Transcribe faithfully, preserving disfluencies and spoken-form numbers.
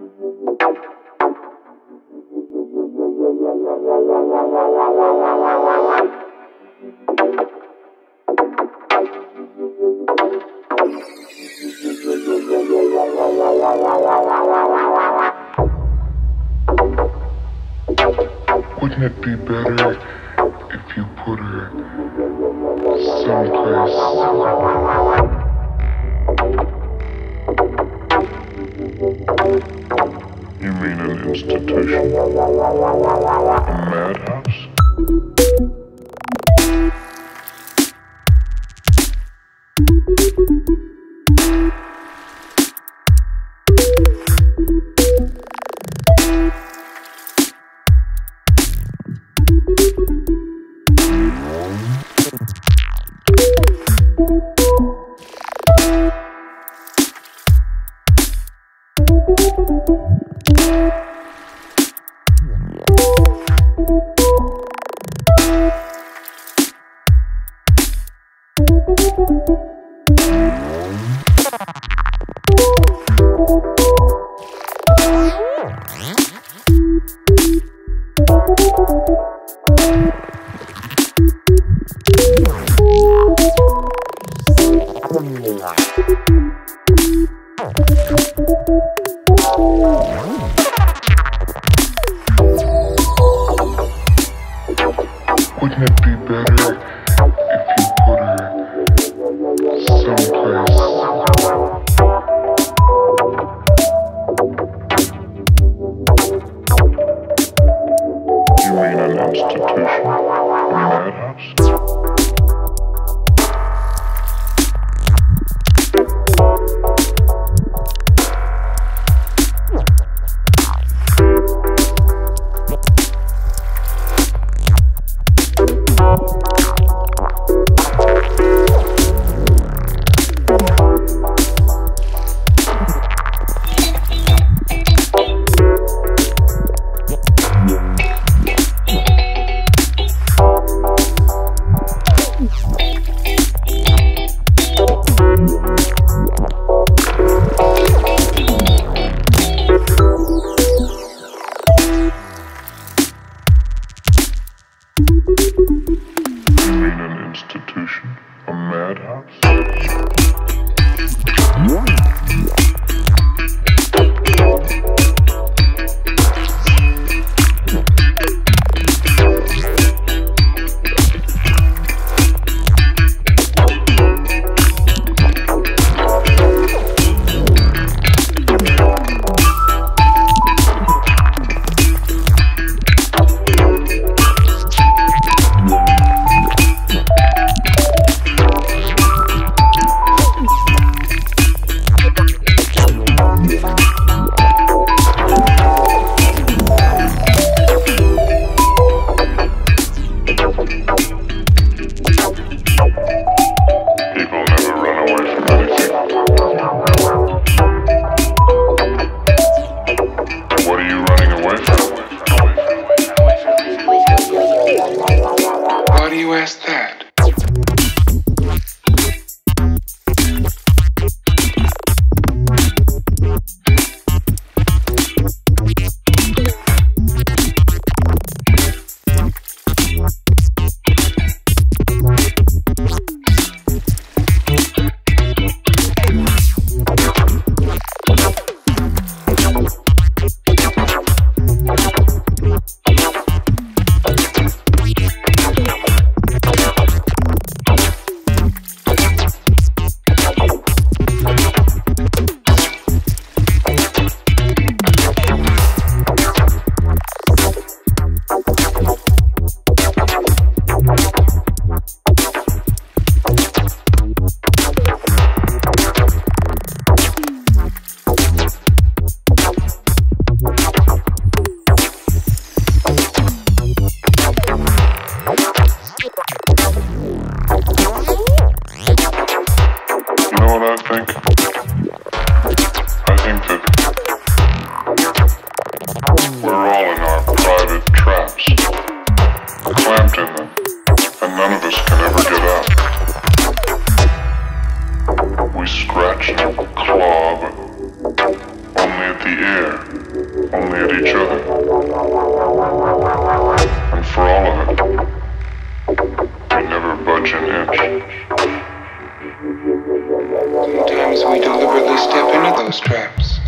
Wouldn't it be better if you put her someplace? You mean an institution? A madhouse? Wouldn't it be better if you put her someplace? You mean an institution? A madhouse? Institution? A madhouse? We scratch and claw, but only at the air. only at each other. And for all of it, we never budge an inch. Sometimes we deliberately step into those traps.